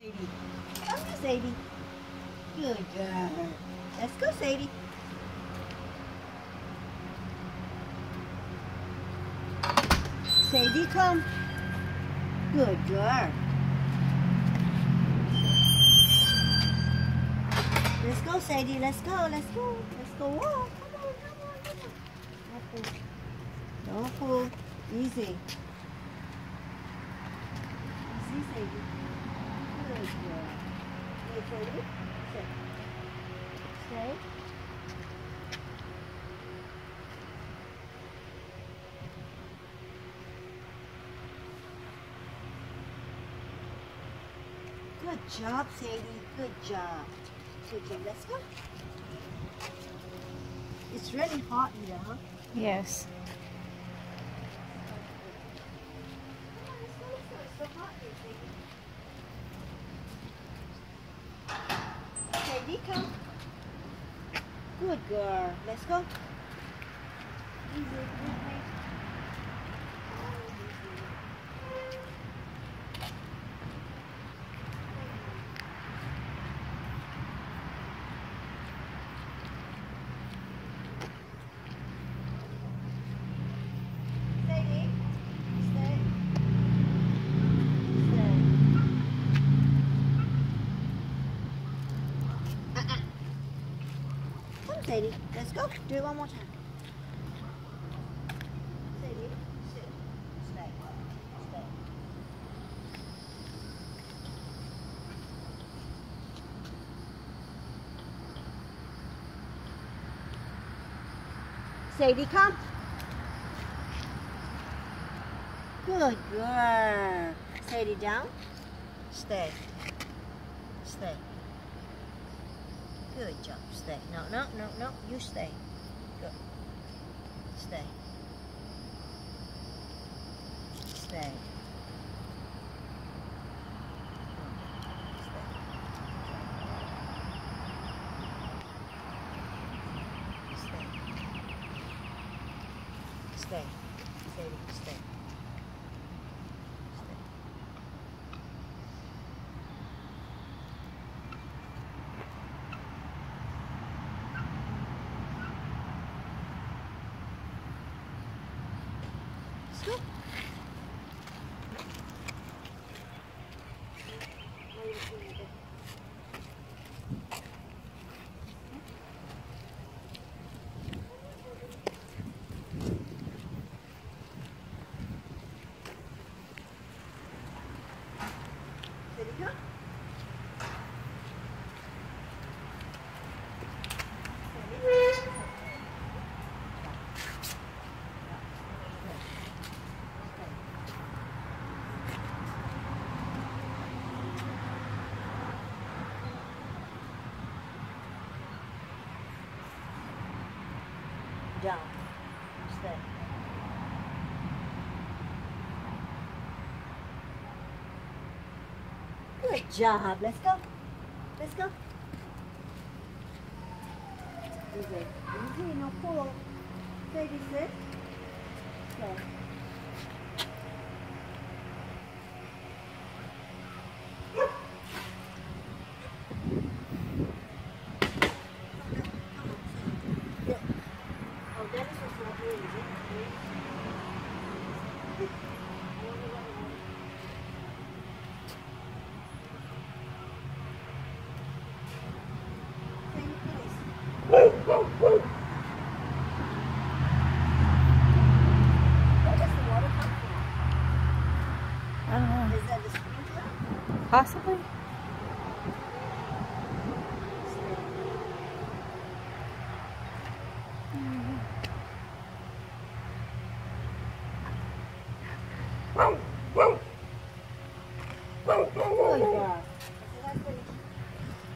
Sadie. Come here, Sadie. Good girl. Let's go, Sadie. Sadie, come. Good girl. Let's go, Sadie. Let's go. Let's go. Let's go. Whoa. Come on. Come on. Come on. Don't pull. Easy. Easy, Sadie. Good girl. Wait, Sadie. Sit. Stay. Good job, Sadie. Good job. Good job. Let's go. It's really hot here, huh? Yes. It's so hot here, Sadie. Sadie, come. Good girl. Let's go. Easy. Easy. Sadie, let's go. Do it one more time. Sadie, sit. Stay. Stay. Sadie, come. Good girl. Sadie, down. Stay. Stay. Good job. Stay. No. You stay. Good. Stay. Stay. Stay. Sadie, stay. Let's go. There you go. Down. Stay. Good job. Let's go. Let's go. Easy. Easy. No pull. Sadie, sit. Stay. I don't know. Is that the sprinkler? Possibly. Wow.